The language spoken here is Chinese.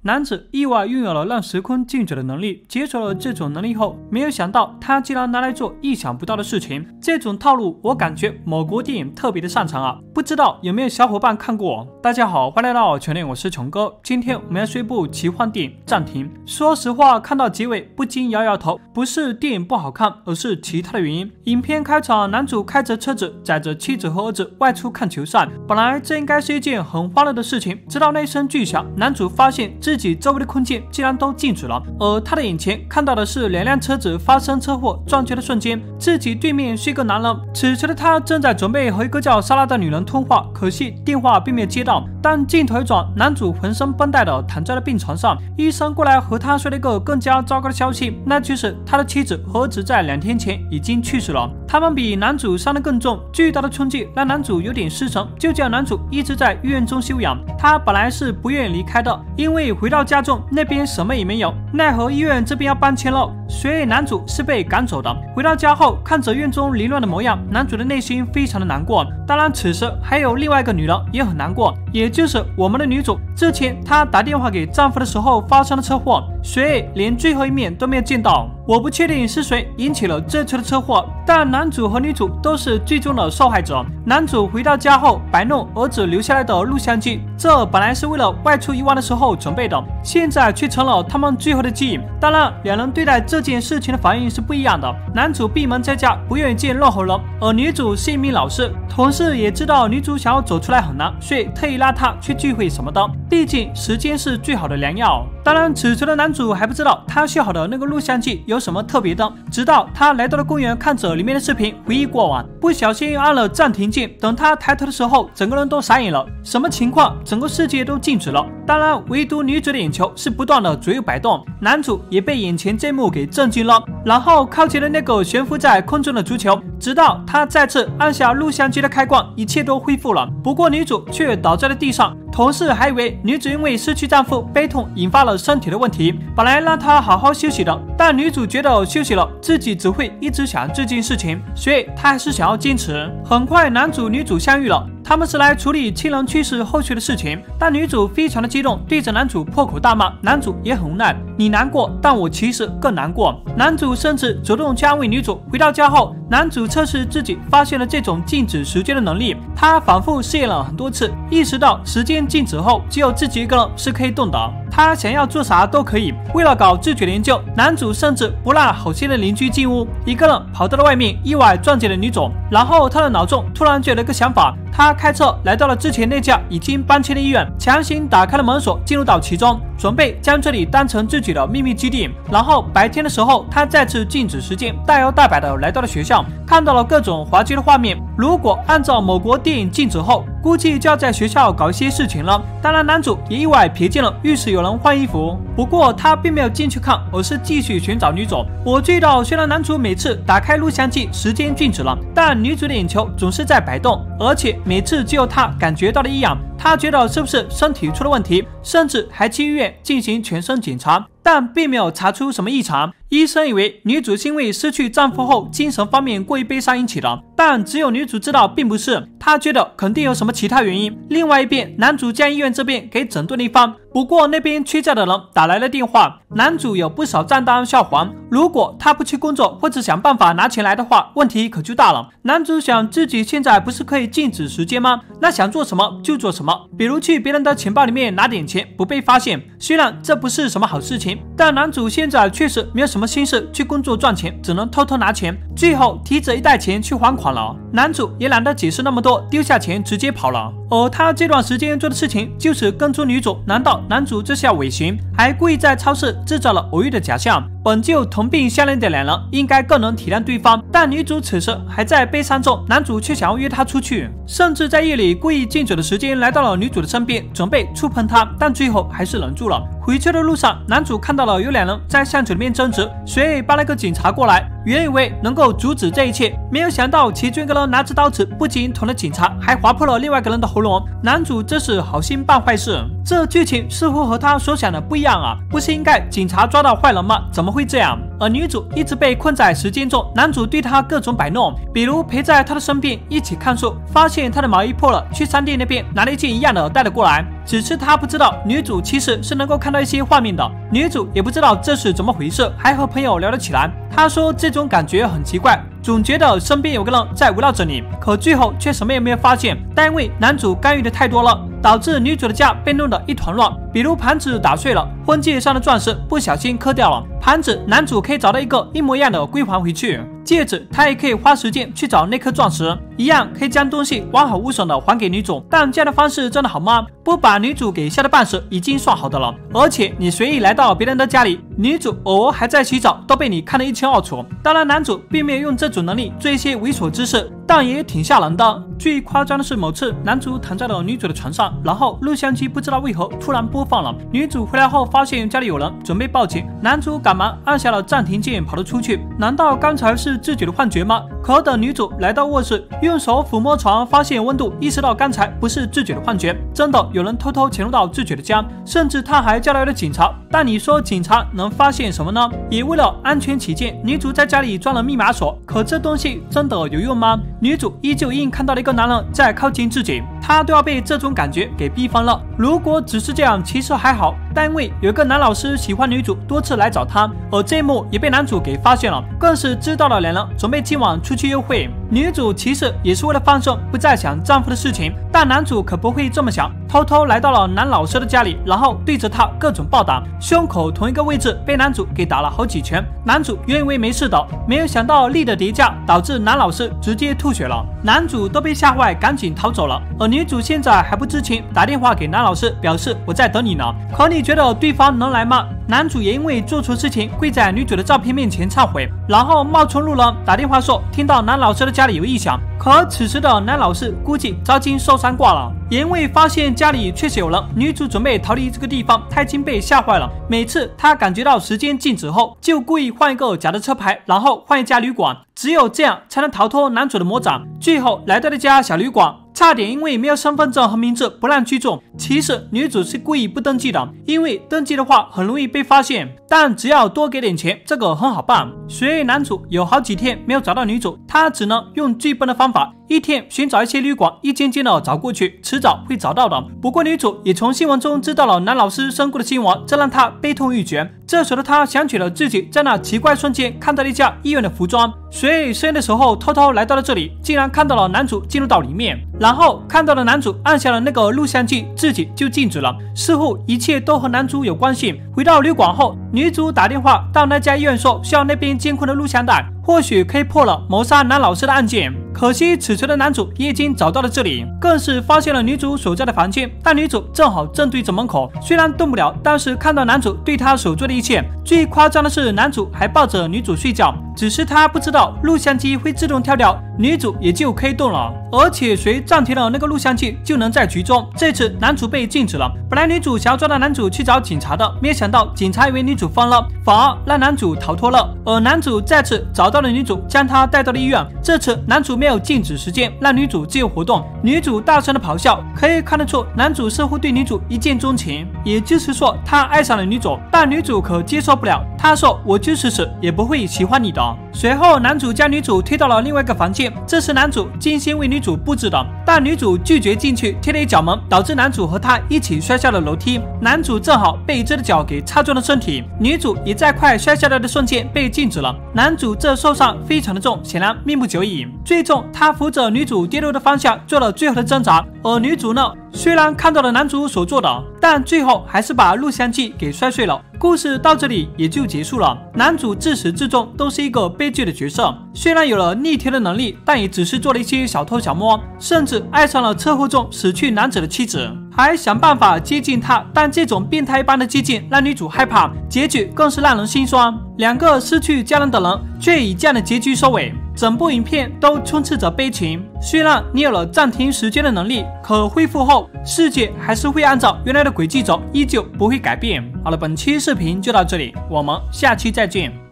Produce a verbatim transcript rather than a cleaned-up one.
男子意外拥有了让时空静止的能力，接受了这种能力后，没有想到他竟然拿来做意想不到的事情。这种套路，我感觉某国电影特别的擅长啊！不知道有没有小伙伴看过？大家好，欢迎来到全链，我是琼哥。今天我们要说一部奇幻电影《暂停》。说实话，看到结尾不禁摇摇头，不是电影不好看，而是其他的原因。影片开场，男主开着车子，载着妻子和儿子外出看球赛。本来这应该是一件很欢乐的事情，直到那声巨响，男主发现自己周围的空间竟然都静止了，而他的眼前看到的是两辆车子发生车祸撞击的瞬间，自己对面是一个男人。此时的他正在准备和一个叫莎拉的女人通话，可惜电话并没有接到。但镜头一转，男主浑身绷带的躺在了病床上，医生过来和他说了一个更加糟糕的消息，那就是他的妻子和儿子在两天前已经去世了，他们比男主伤得更重。巨大的冲击让男主有点失神，就这样男主一直在医院中休养。他本来是不愿意离开的，因为回到家中那边什么也没有，奈何医院这边要搬迁了，所以男主是被赶走的。回到家后，看着院中凌乱的模样，男主的内心非常的难过。当然此时还有另外一个女人也很难过，也就是我们的女主。之前她打电话给丈夫的时候发生了车祸，所以连最后一面都没有见到。我不确定是谁引起了这次的车祸，但男主和女主都是最终的受害者。男主回到家后摆弄儿子留下来的录像机，这本来是为了外出游玩的时候准备的，现在却成了他们最后的记忆。当然两人对待这件事情的反应是不一样的，男主闭门在家，不愿意见任何人，而女主是一名老师，同事也知道女主想要走出来很难，所以特意拉她去聚会什么的，毕竟时间是最好的良药。当然此时的男主还不知道他修好的那个录像机有什么特别的，直到他来到了公园，看着里面的视频回忆过往，不小心按了暂停键，等他抬头的时候整个人都傻眼了，什么情况？整个世界都静止了，当然唯独女主的眼球是不断的左右摆动，男主也被眼前这幕给震惊了，然后靠近了那个悬浮在空中的足球，直到他再次按下录像机的开关，一切都恢复了，不过女主却倒在了地上。同事还以为女主因为失去丈夫悲痛引发了身体的问题，本来让她好好休息的，但女主觉得休息了自己只会一直想这件事情，所以她还是想要坚持。很快男主女主相遇了，他们是来处理亲人去世后续的事情，但女主非常的激动，对着男主破口大骂，男主也很无奈，你难过，但我其实更难过。男主甚至主动去安慰女主。回到家后，男主测试自己发现了这种静止时间的能力，他反复试验了很多次，意识到时间静止后只有自己一个人是可以动的，他想要做啥都可以。为了搞自己的研究，男主甚至不让好心的邻居进屋，一个人跑到了外面，意外撞见了女主。然后他的脑中突然就有了一个想法，他开车来到了之前那家已经搬迁的医院，强行打开了门锁，进入到其中，准备将这里当成自己的秘密基地。然后白天的时候，他再次静止时间，大摇大摆的来到了学校，看到了各种滑稽的画面。如果按照某国电影静止后，估计就要在学校搞一些事情了。当然男主也意外瞥见了浴室有人换衣服，不过他并没有进去看，而是继续寻找女主。我注意到虽然男主每次打开录像机时间静止了，但女主的眼球总是在摆动，而且每次只有他感觉到了异样，他觉得是不是身体出了问题，甚至还去医院进行全身检查，但并没有查出什么异常。医生以为女主是因为失去丈夫后精神方面过于悲伤引起的，但只有女主知道并不是，她觉得肯定有什么其他原因。另外一边，男主将医院这边给整顿了一番，不过那边缺假的人打来了电话，男主有不少账单要还，如果他不去工作或者想办法拿钱来的话，问题可就大了。男主想自己现在不是可以静止时间吗？那想做什么就做什么，比如去别人的钱包里面拿点钱不被发现，虽然这不是什么好事情，但男主现在确实没有什么心思去工作赚钱，只能偷偷拿钱，最后提着一袋钱去还款了。男主也懒得解释那么多，丢下钱直接跑了。而他这段时间做的事情就是跟踪女主，难道男主这是要尾行？还故意在超市制造了偶遇的假象。本就同病相怜的两人应该更能体谅对方，但女主此时还在悲伤中，男主却想要约她出去，甚至在夜里故意静止的时间来到了女主的身边，准备触碰她，但最后还是忍住了。回去的路上，男主看到了有两人在巷子里面争执，所以帮了个警察过来，原以为能够阻止这一切，没有想到其中一个人拿着刀子，不仅捅了警察，还划破了另外一个人的喉咙。男主这是好心办坏事，这剧情似乎和他所想的不一样啊！不是应该警察抓到坏人吗？怎么会这样？ 而女主一直被困在时间中，男主对她各种摆弄，比如陪在她的身边一起看书，发现她的毛衣破了，去商店那边拿了一件一样的带了过来。只是他不知道女主其实是能够看到一些画面的，女主也不知道这是怎么回事，还和朋友聊了起来。她说这种感觉很奇怪，总觉得身边有个人在围绕着你，可最后却什么也没有发现。但因为男主干预的太多了，导致女主的家被弄得一团乱，比如盘子打碎了，婚戒上的钻石不小心磕掉了，盘子男主可以找到一个一模一样的归还回去，戒指他也可以花时间去找那颗钻石，一样可以将东西完好无损的还给女主。但这样的方式真的好吗？不把女主给吓得半死已经算好的了，而且你随意来到别人的家里，女主偶尔还在洗澡，都被你看得一清二楚。当然男主并没有用这种能力做一些猥琐之事，但也挺吓人的。最夸张的是某次男主躺在了女主的床上，然后录像机不知道为何突然播放了，女主回来后发现家里有人，准备报警，男主赶忙按下了暂停键跑了出去。难道刚才是自己的幻觉吗？可等女主来到卧室，用手抚摸床，发现温度，意识到刚才不是自己的幻觉，真的有人偷偷潜入到自己的家，甚至他还叫来了警察。但你说警察能发现什么呢？也为了安全起见，女主在家里装了密码锁，可这东西真的有用吗？女主依旧硬看到了一个男人在靠近自己，她都要被这种感觉给逼疯了。如果只是这样其实还好，但因为有一个男老师喜欢女主，多次来找她，而这一幕也被男主给发现了，更是知道了两人准备今晚出去约会。女主其实也是为了放松，不再想丈夫的事情，但男主可不会这么想，偷偷来到了男老师的家里，然后对着他各种暴打，胸口同一个位置被男主给打了好几拳。男主原以为没事的，没有想到力的叠加导致男老师直接吐血了，男主都被吓坏，赶紧逃走了。而女主现在还不知情，打电话给男老师表示我在等你呢。可你觉得对方能来吗？男主也因为做错事情跪在女主的照片面前忏悔，然后冒充路人打电话说听到男老师的家里有异响，可此时的男老师估计早已经受伤挂了。也因为发现家里确实有人，女主准备逃离这个地方，她已经被吓坏了。每次她感觉到时间静止后，就故意换一个假的车牌，然后换一家旅馆，只有这样才能逃脱男主的魔掌。最后来到了一家小旅馆，差点因为没有身份证和名字不让居住。其实女主是故意不登记的，因为登记的话很容易被发现，但只要多给点钱，这个很好办。所以男主有好几天没有找到女主，他只能用最笨的方法，一天寻找一些旅馆，一间间的找过去，迟早会找到的。不过女主也从新闻中知道了男老师身故的新闻，这让她悲痛欲绝。这时的她想起了自己在那奇怪瞬间看到了一家医院的服装，所以深夜的时候偷偷来到了这里，竟然看到了男主进入到里面，然后看到了男主按下了那个录像机，自己就静止了，似乎一切都和男主有关系。回到旅馆后，女主打电话到那家医院说需要那边监控的录像带，或许可以破了谋杀男老师的案件。可惜此时的男主也已经找到了这里，更是发现了女主所在的房间，但女主正好正对着门口，虽然动不了，但是看到男主对她所做的一切。最夸张的是男主还抱着女主睡觉，只是他不知道录像机会自动跳掉，女主也就可以动了，而且谁暂停了那个录像机就能在局中。这次男主被禁止了，本来女主想要抓到男主去找警察的，没有想到警察以为女主疯了，反而让男主逃脱了。而男主再次找到了女主，将她带到了医院。这次男主没有禁止时间，让女主自由活动。女主大声的咆哮，可以看得出男主似乎对女主一见钟情，也就是说他爱上了女主，但女主可接受不了，他说我就是死也不会喜欢你的。随后男主将女主推到了另外一个房间，这是男主精心为女主布置的，但女主拒绝进去，踢了一脚门，导致男主和她一起摔下了楼梯。男主正好被这个脚给插中了身体，女主也在快摔下来的瞬间被禁止了。男主这受伤非常的重，显然命不久矣。最终他扶着女主跌落的方向做了最后的挣扎，而女主呢，虽然看到了男主所做的，但最后还是把录像机给摔碎了。故事到这里也就结束了。男主自始至终都是一个悲剧的角色，虽然有了逆天的能力，但也只是做了一些小偷小摸，甚至爱上了车祸中死去男子的妻子，还想办法接近他，但这种变态般的接近让女主害怕，结局更是让人心酸。两个失去家人的人却以这样的结局收尾，整部影片都充斥着悲情。虽然你有了暂停时间的能力，可恢复后世界还是会按照原来的轨迹走，依旧不会改变。好了，本期视频就到这里，我们下期再见。